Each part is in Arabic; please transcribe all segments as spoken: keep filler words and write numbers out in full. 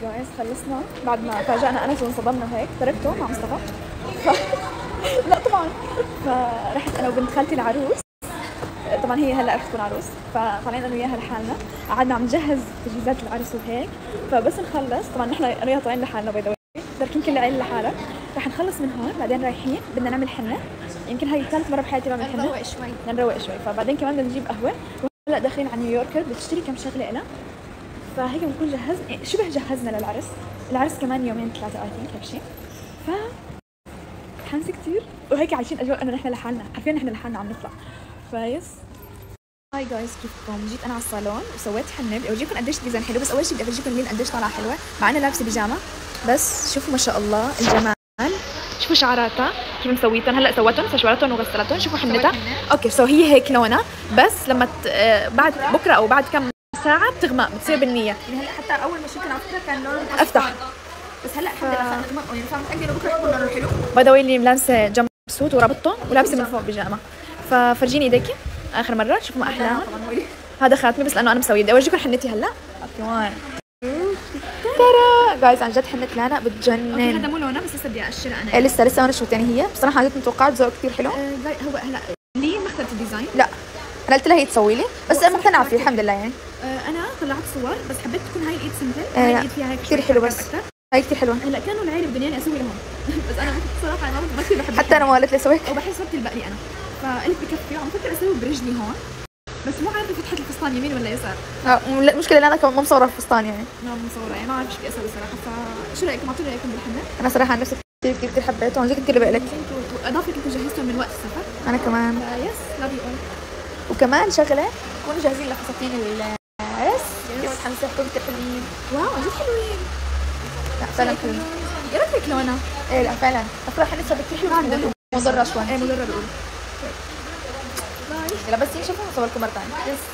جايز خلصنا بعد ما فاجأنا أنس وانصدمنا وهيك، تركته مع مصطفى ف... لا طبعا. فرحت أنا وبنت خالتي العروس، طبعا هي هلا رح تكون عروس، فطلعنا انا وياها لحالنا، قعدنا عم نجهز تجهيزات العرس وهيك. فبس نخلص، طبعا نحن انا وياها طالعين لحالنا باي ذا واي، تاركين كل العيله لحالها. رح نخلص من هون، بعدين رايحين بدنا نعمل حنه، يمكن هاي ثالث مره بحياتي بعمل حنه. نروق شوي نروق شوي، فبعدين كمان بدنا نجيب قهوه. وهلا داخلين على نيويوركر، بدي تشتري كم شغله لنا، فهيك بنكون جهزنا شبه جهزنا للعرس. العرس كمان يومين ثلاثه اي ثينك هيك شيء. ف متحمسه كثير وهيك عايشين اجواء انه نحن لحالنا، عارفين نحن لحالنا عم نطلع. فايس هاي جايز، كيفكم؟ جيت انا على الصالون وسويت حنه، بدي اورجيكم قديش ديزاين حلو، بس اول شيء بدي اورجيكم لين قديش طالعه حلوه، مع انه لابسه بيجامه. بس شوفوا ما شاء الله الجمال، شوفوا شعراتها كيف مسويتهم، هلا سوتهم شوارتهم وغسلتهم. شوفوا حنتها، اوكي سو هي هيك لونها، بس لما ت... بعد بكره او بعد كم ساعه بتغمق، بتصير بالنيه. يعني هلا حتى اول ما شفنا على فكره كان لونه افتح، بس هلا الحمد لله صار اغمق، يعني صار متاكده انه بكره حيكون لونه حلو. باي ذا واي اللي لابسه جمب سوت ورابطه ولابسه من فوق بيجامه. ففرجيني ايديكي اخر مره، شوفوا ما احلاها. هذا خاتمي بس لانه انا مسويه، بدي اورجيكم حنتي هلا. اوكي وين ترى جايز عن جد حنة لانا بتجنن. هذا مو لونه، بس لسه بدي اقشرها انا. ايه لسه لسه ما نشفت. يعني هي بصراحه عن جد متوقعه ذوق كثير حلو. آه هو هلا ليه ما اخترت الديزاين؟ لا انا قلت لها هي تسوي لي، بس انا مقتنعه فيه الحمد لله. يعني آه انا طلعت صور، بس حبيت تكون هاي الايد سمبل، آه هاي الايد فيها هيك كثير حلو، بس أكتر. هاي كثير حلوه. هلا كانوا العيله بدهم اياني اسوي لهم بس انا بصراحه انا ما كثير بحب، حتى انا ما قالت لي سويك، وبحس وقت البقلي انا، فقلت بكفي وعم فكر اسوي برجلي هون، بس مو عارفه فتحت الفستان يمين ولا يسار. اه المشكله اللي انا كمان ما مصوره الفستان، يعني ما مصوره، يعني ما بعرف ايش بدي اسوي صراحه. فشو رايكم؟ اعطوني رايكم بالحنه. انا صراحه عن نفسي كثير كثير كثير حبيته، عن جد كثير بقلك. واضافه كنتوا جهزتهم من وقت السفر. انا كمان يس لاف يو اول. وكمان شغله كونوا جاهزين لفساتين العرس، كثير متحمسه، حلوين كثير حلوين. واو عن جد حلوين. لا فعلا حلوين. ايه رايك لونها؟ ايه لا فعلا افرح حنتها كثير حلوه، مضره شوي. ايه مضره بقول. يلا بس ينشفوا نصور لكم مره ثانيه. يس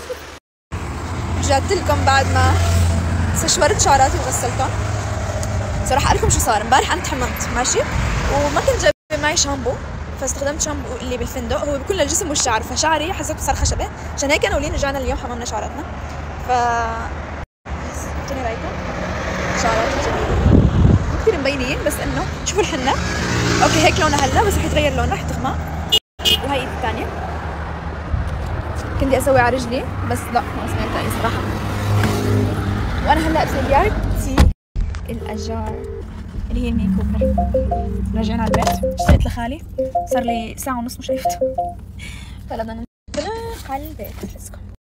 رجعت لكم بعد ما استشورت شعراتي وغسلتهم. صراحه اقول لكم شو صار امبارح. انا تحممت ماشي وما كنت جايبه معي شامبو، فاستخدمت شامبو اللي بالفندق، هو بكل الجسم والشعر، فشعري حسيت صار خشبه، عشان هيك انا ولين رجعنا اليوم حممنا شعراتنا. ف اعطوني رايكم، شعراتي جميله كثير مبينين، بس انه شوفوا الحنه اوكي هيك لونها هلا، بس رح يتغير لونها، رح تغمق. وهي ايدي الثانيه كنت بدي اسوي على رجلي، بس لا ما سمعت اي صراحه. وانا هلا بسيارتي الاجار اللي هي الميني كوبر. رجعنا على البيت، اشتقت لخالي، صار لي ساعه ونص مش شايفته، فلا بدنا ننطلق على البيت.